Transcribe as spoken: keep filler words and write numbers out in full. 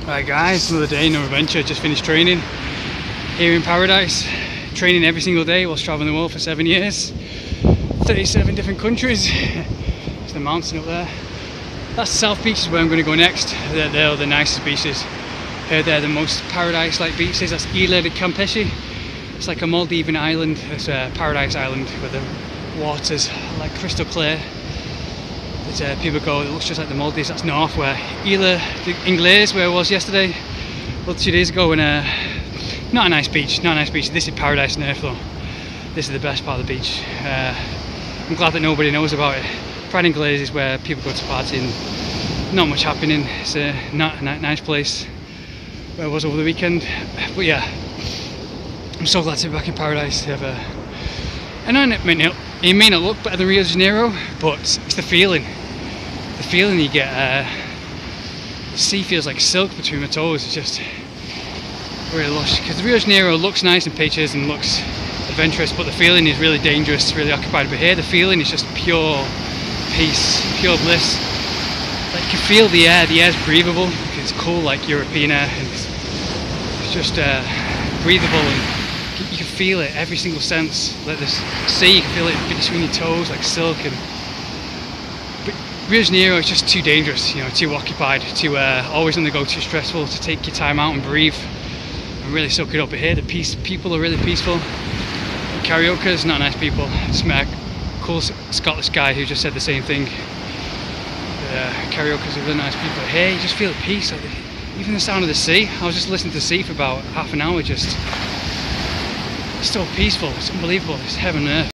Right guys, another day, no adventure. Just finished training here in Paradise. Training every single day whilst travelling the world for seven years. thirty-seven different countries. There's the mountain up there. That's the South Beach is where I'm going to go next. They're, they're the nicest beaches. Heard they're the most paradise-like beaches. That's Isla de Campeche. It's like a Maldivian island. It's a paradise island where the water's like crystal clear. There's, uh, people go, it looks just like the Maldives. That's north, where Isla de Ingles, where I was yesterday, well, two days ago, and uh, not a nice beach, not a nice beach. This is paradise on earth though. This is the best part of the beach. Uh, I'm glad that nobody knows about it. Pride Ingles is where people go to party and not much happening. It's a not a nice place where I was over the weekend. But yeah, I'm so glad to be back in Paradise. Have a, I know it may, not, it may not look better than Rio de Janeiro, but it's the feeling. The feeling you get. Uh, the sea feels like silk between my toes. It's just really lush. Because Rio de Janeiro looks nice in pictures and looks adventurous, but the feeling is really dangerous, really occupied. But here, the feeling is just pure peace, pure bliss. Like you can feel the air. The air's breathable. It's cool, like European air, and it's, it's just uh, breathable, and you can feel it every single sense. Like this sea, you can feel it between your toes, like silk. And but Rio de Janeiro is just too dangerous, you know, too occupied, too uh, always on the go, too stressful to take your time out and breathe and really soak it up. But here, the peace, people are really peaceful. Carioca's not nice people. I just met a cool Scottish guy who just said the same thing. Uh, Carioca's are really nice people. Here, you just feel at peace. Like, even the sound of the sea. I was just listening to the sea for about half an hour. Just, it's so peaceful. It's unbelievable. It's heaven and earth.